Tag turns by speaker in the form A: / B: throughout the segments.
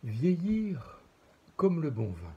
A: Vieillir comme le bon vin.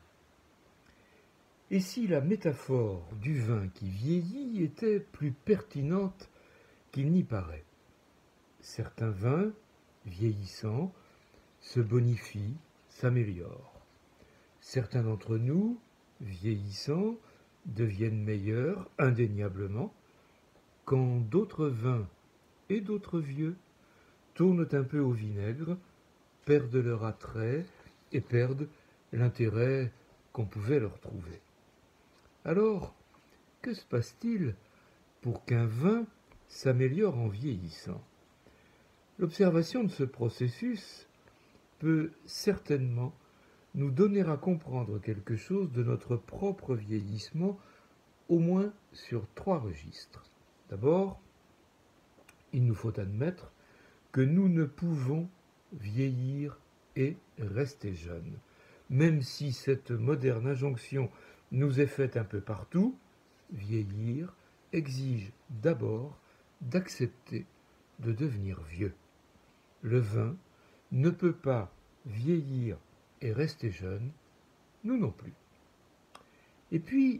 A: Et si la métaphore du vin qui vieillit était plus pertinente qu'il n'y paraît? Certains vins, vieillissants, se bonifient, s'améliorent. Certains d'entre nous, vieillissants, deviennent meilleurs, indéniablement, quand d'autres vins et d'autres vieux tournent un peu au vinaigre, perdent leur attrait et perdent l'intérêt qu'on pouvait leur trouver. Alors, que se passe-t-il pour qu'un vin s'améliore en vieillissant? L'observation de ce processus peut certainement nous donner à comprendre quelque chose de notre propre vieillissement, au moins sur 3 registres. D'abord, il nous faut admettre que nous ne pouvons vieillir et rester jeunes. Même si cette moderne injonction nous est faite un peu partout, vieillir exige d'abord d'accepter de devenir vieux. Le vin ne peut pas vieillir et rester jeune, nous non plus. Et puis,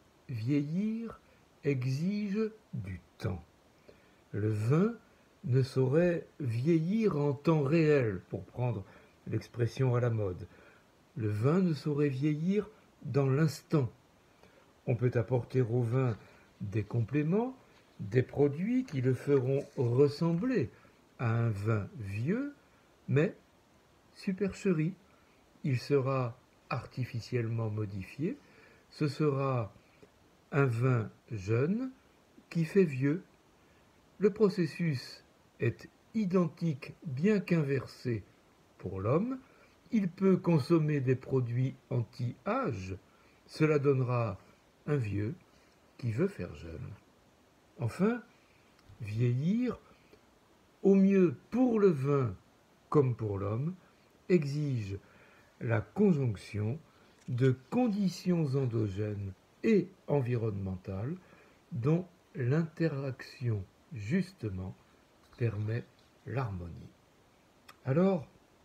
A: vieillir exige du temps. Le vin ne saurait vieillir en temps réel, pour prendre l'expression à la mode. Le vin ne saurait vieillir dans l'instant. On peut apporter au vin des compléments, des produits qui le feront ressembler à un vin vieux, mais supercherie. Il sera artificiellement modifié. Ce sera un vin jeune qui fait vieux. Le processus est identique, bien qu'inversé, pour l'homme. Il peut consommer des produits anti-âge. Cela donnera un vieux qui veut faire jeune. Enfin, vieillir, au mieux pour le vin comme pour l'homme, exige la conjonction de conditions endogènes et environnementales dont l'interaction, justement, permet l'harmonie. Alors,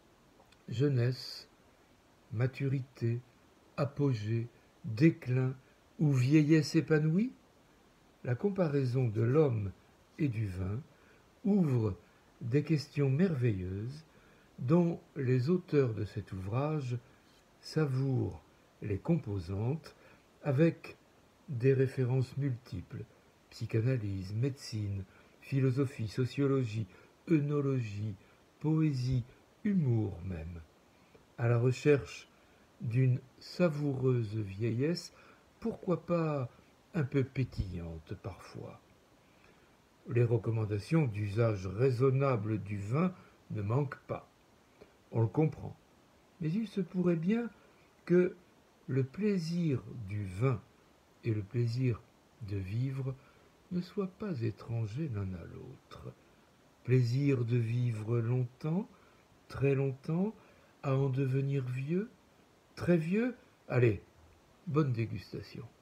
A: jeunesse, maturité, apogée, déclin ou vieillesse épanouie, la comparaison de l'homme et du vin ouvre des questions merveilleuses dont les auteurs de cet ouvrage savourent les composantes avec des références multiples: psychanalyse, médecine, philosophie, sociologie, œnologie, poésie, humour même, à la recherche d'une savoureuse vieillesse, pourquoi pas un peu pétillante parfois. Les recommandations d'usage raisonnable du vin ne manquent pas. On le comprend. Mais il se pourrait bien que le plaisir du vin et le plaisir de vivre ne soient pas étrangers l'un à l'autre. Plaisir de vivre longtemps, très longtemps, à en devenir vieux, très vieux. Allez, bonne dégustation.